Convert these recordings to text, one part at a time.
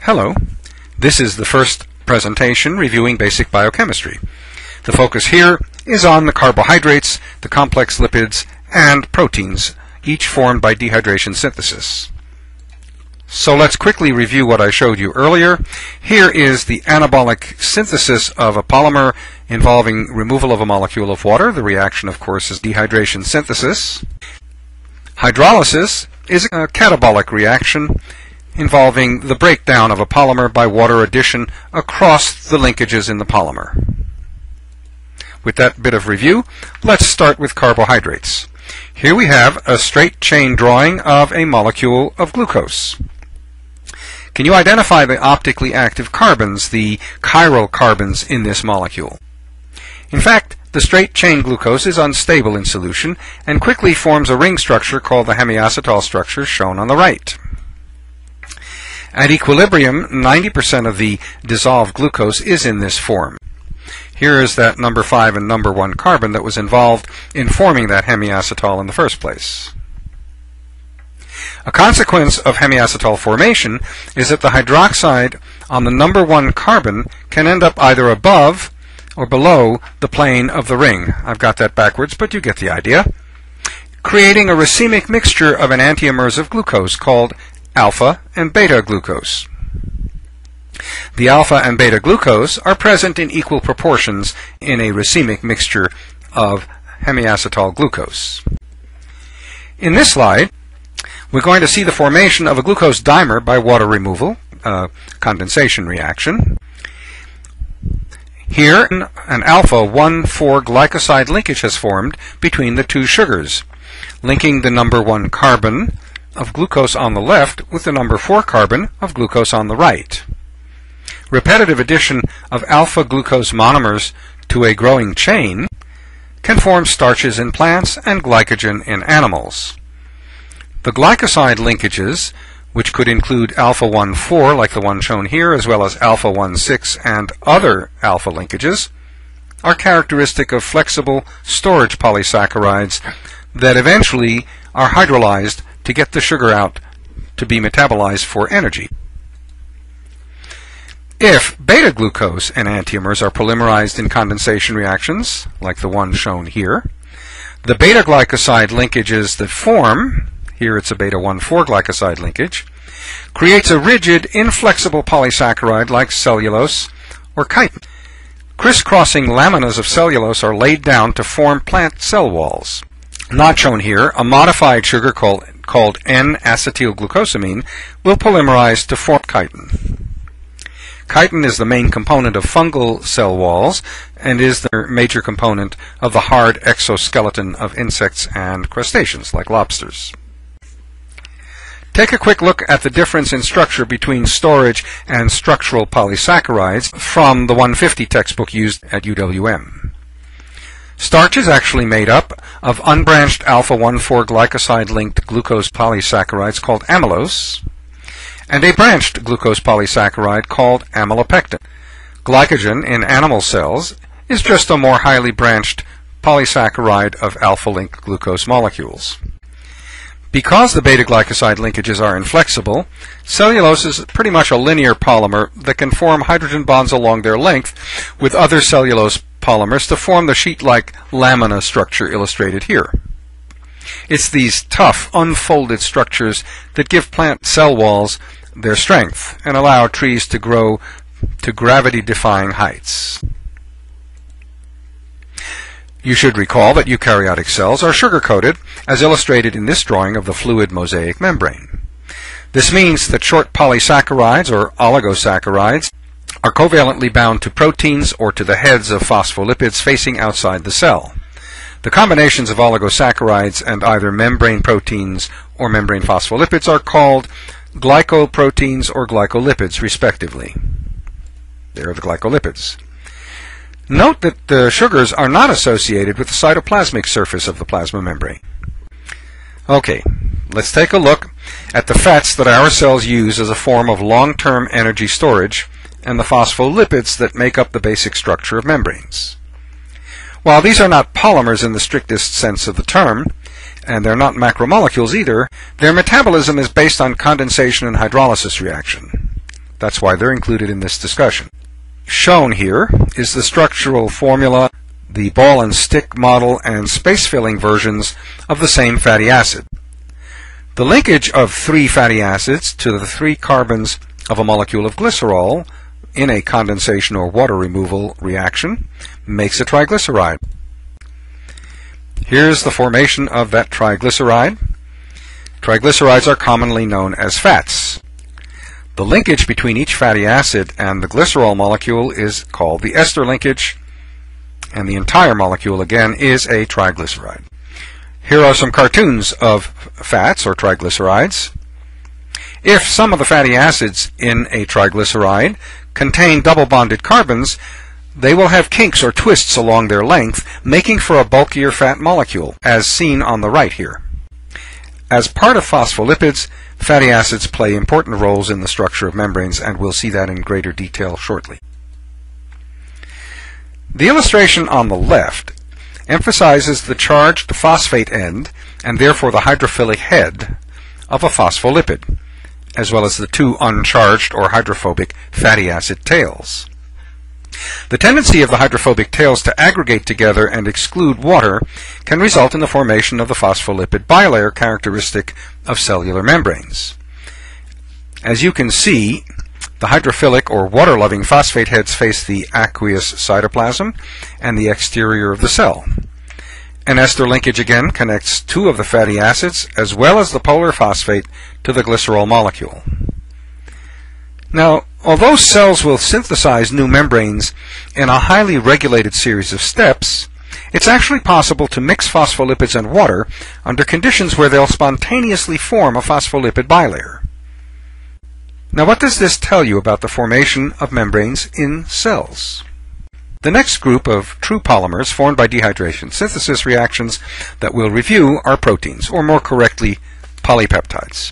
Hello, this is the first presentation reviewing basic biochemistry. The focus here is on the carbohydrates, the complex lipids, and proteins, each formed by dehydration synthesis. So let's quickly review what I showed you earlier. Here is the anabolic synthesis of a polymer involving removal of a molecule of water. The reaction, of course, is dehydration synthesis. Hydrolysis is a catabolic reaction involving the breakdown of a polymer by water addition across the linkages in the polymer. With that bit of review, let's start with carbohydrates. Here we have a straight chain drawing of a molecule of glucose. Can you identify the optically active carbons, the chiral carbons in this molecule? In fact, the straight chain glucose is unstable in solution and quickly forms a ring structure called the hemiacetal structure shown on the right. At equilibrium, 90% of the dissolved glucose is in this form. Here is that number 5 and number 1 carbon that was involved in forming that hemiacetal in the first place. A consequence of hemiacetal formation is that the hydroxide on the number 1 carbon can end up either above or below the plane of the ring. I've got that backwards, but you get the idea. Creating a racemic mixture of enantiomers of glucose called alpha and beta glucose. The alpha and beta glucose are present in equal proportions in a racemic mixture of hemiacetal glucose. In this slide, we're going to see the formation of a glucose dimer by water removal, condensation reaction. Here, an alpha 1,4-glycoside linkage has formed between the two sugars, linking the number 1 carbon of glucose on the left with the number 4 carbon of glucose on the right. Repetitive addition of alpha glucose monomers to a growing chain can form starches in plants and glycogen in animals. The glycoside linkages, which could include alpha 1,4 like the one shown here, as well as alpha 1,6 and other alpha linkages, are characteristic of flexible storage polysaccharides that eventually are hydrolyzed to get the sugar out to be metabolized for energy. If beta-glucose enantiomers are polymerized in condensation reactions, like the one shown here, the beta-glycoside linkages that form, here it's a beta-1,4-glycoside linkage, creates a rigid, inflexible polysaccharide like cellulose or chitin. Crisscrossing laminas of cellulose are laid down to form plant cell walls. Not shown here, a modified sugar called N-acetylglucosamine will polymerize to form chitin. Chitin is the main component of fungal cell walls and is the major component of the hard exoskeleton of insects and crustaceans like lobsters. Take a quick look at the difference in structure between storage and structural polysaccharides from the 150 textbook used at UWM. Starch is actually made up of unbranched alpha 1,4-glycoside-linked glucose polysaccharides called amylose, and a branched glucose polysaccharide called amylopectin. Glycogen in animal cells is just a more highly branched polysaccharide of alpha-linked glucose molecules. Because the beta-glycoside linkages are inflexible, cellulose is pretty much a linear polymer that can form hydrogen bonds along their length with other cellulose polymers to form the sheet-like lamina structure illustrated here. It's these tough, unfolded structures that give plant cell walls their strength and allow trees to grow to gravity-defying heights. You should recall that eukaryotic cells are sugar-coated, as illustrated in this drawing of the fluid mosaic membrane. This means that short polysaccharides, or oligosaccharides, are covalently bound to proteins or to the heads of phospholipids facing outside the cell. The combinations of oligosaccharides and either membrane proteins or membrane phospholipids are called glycoproteins or glycolipids, respectively. There are the glycolipids. Note that the sugars are not associated with the cytoplasmic surface of the plasma membrane. Okay, let's take a look at the fats that our cells use as a form of long-term energy storage and the phospholipids that make up the basic structure of membranes. While these are not polymers in the strictest sense of the term, and they're not macromolecules either, their metabolism is based on condensation and hydrolysis reaction. That's why they're included in this discussion. Shown here is the structural formula, the ball and stick model, and space-filling versions of the same fatty acid. The linkage of 3 fatty acids to the 3 carbons of a molecule of glycerol in a condensation or water removal reaction makes a triglyceride. Here's the formation of that triglyceride. Triglycerides are commonly known as fats. The linkage between each fatty acid and the glycerol molecule is called the ester linkage, and the entire molecule again is a triglyceride. Here are some cartoons of fats or triglycerides. If some of the fatty acids in a triglyceride contain double bonded carbons, they will have kinks or twists along their length, making for a bulkier fat molecule, as seen on the right here. As part of phospholipids, fatty acids play important roles in the structure of membranes, and we'll see that in greater detail shortly. The illustration on the left emphasizes the charged phosphate end, and therefore the hydrophilic head, of a phospholipid, as well as the 2 uncharged or hydrophobic fatty acid tails. The tendency of the hydrophobic tails to aggregate together and exclude water can result in the formation of the phospholipid bilayer characteristic of cellular membranes. As you can see, the hydrophilic or water-loving phosphate heads face the aqueous cytoplasm and the exterior of the cell. An ester linkage again connects 2 of the fatty acids as well as the polar phosphate to the glycerol molecule. Now, although cells will synthesize new membranes in a highly regulated series of steps, it's actually possible to mix phospholipids and water under conditions where they'll spontaneously form a phospholipid bilayer. Now, what does this tell you about the formation of membranes in cells? The next group of true polymers formed by dehydration synthesis reactions that we'll review are proteins, or more correctly, polypeptides.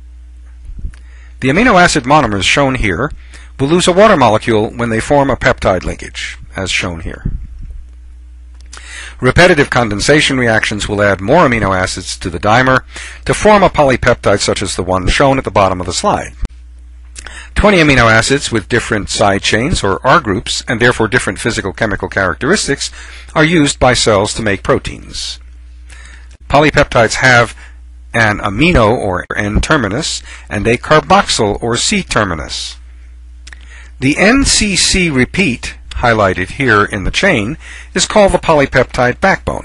The amino acid monomers shown here will lose a water molecule when they form a peptide linkage, as shown here. Repetitive condensation reactions will add more amino acids to the dimer to form a polypeptide such as the one shown at the bottom of the slide. 20 amino acids with different side chains, or R groups, and therefore different physical-chemical characteristics, are used by cells to make proteins. Polypeptides have an amino or N-terminus and a carboxyl or C-terminus. The NCC repeat, highlighted here in the chain, is called the polypeptide backbone.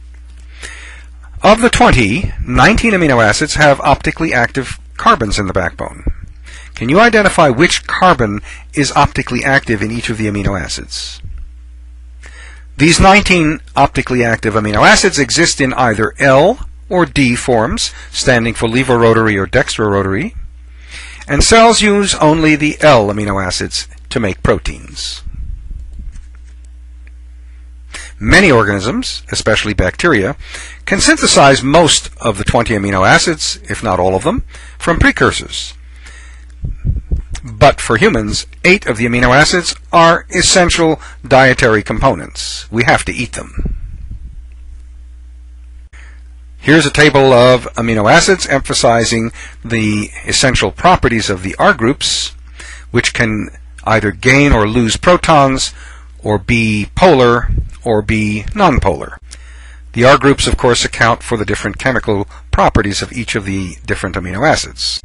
Of the 20, 19 amino acids have optically active carbons in the backbone. Can you identify which carbon is optically active in each of the amino acids? These 19 optically active amino acids exist in either L or D forms, standing for levorotary or dextrorotary, and cells use only the L amino acids to make proteins. Many organisms, especially bacteria, can synthesize most of the 20 amino acids, if not all of them, from precursors. But for humans, 8 of the amino acids are essential dietary components. We have to eat them. Here's a table of amino acids emphasizing the essential properties of the R groups, which can either gain or lose protons, or be polar, or be nonpolar. The R groups, of course, account for the different chemical properties of each of the different amino acids.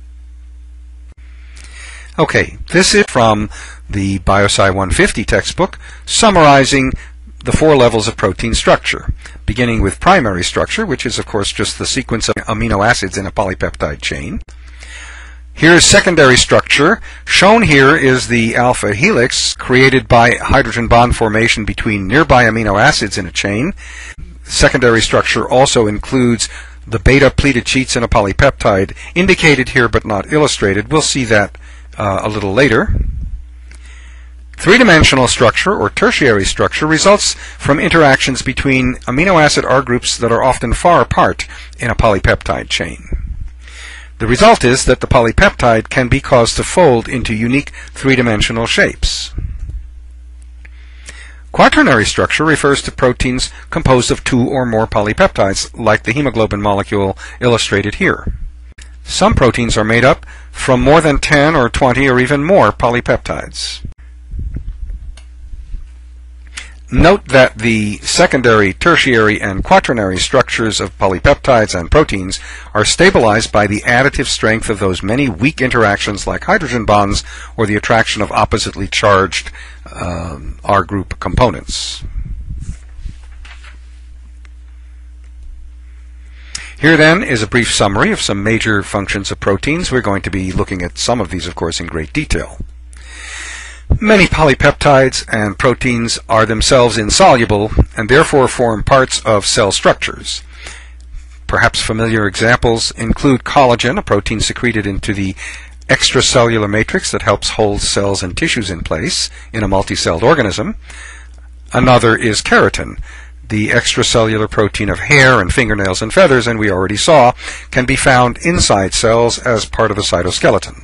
Okay, this is from the Biosci 150 textbook, summarizing the 4 levels of protein structure, beginning with primary structure, which is, of course, just the sequence of amino acids in a polypeptide chain. Here's secondary structure. Shown here is the alpha helix created by hydrogen bond formation between nearby amino acids in a chain. Secondary structure also includes the beta pleated sheets in a polypeptide, indicated here but not illustrated. We'll see that a little later. Three-dimensional structure, or tertiary structure, results from interactions between amino acid R groups that are often far apart in a polypeptide chain. The result is that the polypeptide can be caused to fold into unique three-dimensional shapes. Quaternary structure refers to proteins composed of 2 or more polypeptides, like the hemoglobin molecule illustrated here. Some proteins are made up from more than 10 or 20 or even more polypeptides. Note that the secondary, tertiary, and quaternary structures of polypeptides and proteins are stabilized by the additive strength of those many weak interactions like hydrogen bonds or the attraction of oppositely charged R group components. Here then is a brief summary of some major functions of proteins. We're going to be looking at some of these, of course, in great detail. Many polypeptides and proteins are themselves insoluble and therefore form parts of cell structures. Perhaps familiar examples include collagen, a protein secreted into the extracellular matrix that helps hold cells and tissues in place in a multicelled organism. Another is keratin, the extracellular protein of hair and fingernails and feathers, and we already saw can be found inside cells as part of the cytoskeleton.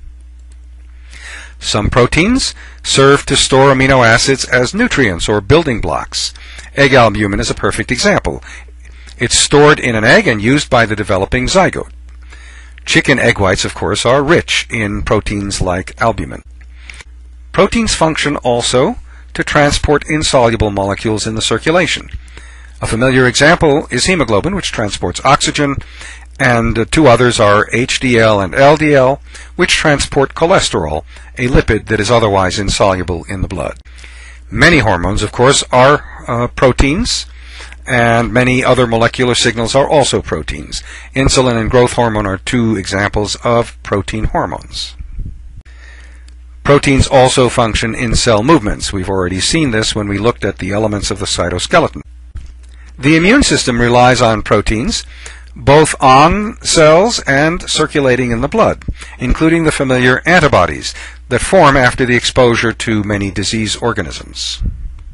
Some proteins serve to store amino acids as nutrients or building blocks. Egg albumin is a perfect example. It's stored in an egg and used by the developing zygote. Chicken egg whites, of course, are rich in proteins like albumin. Proteins function also to transport insoluble molecules in the circulation. A familiar example is hemoglobin, which transports oxygen, and two others are HDL and LDL, which transport cholesterol, a lipid that is otherwise insoluble in the blood. Many hormones, of course, are proteins, and many other molecular signals are also proteins. Insulin and growth hormone are two examples of protein hormones. Proteins also function in cell movements. We've already seen this when we looked at the elements of the cytoskeleton. The immune system relies on proteins, both on cells and circulating in the blood, including the familiar antibodies that form after the exposure to many disease organisms.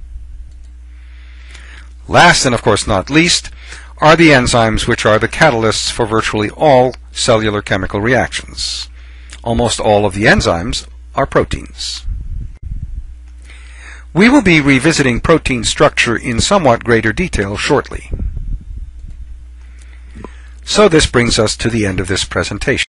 Last, and of course not least, are the enzymes, which are the catalysts for virtually all cellular chemical reactions. Almost all of the enzymes are proteins. We will be revisiting protein structure in somewhat greater detail shortly. So this brings us to the end of this presentation.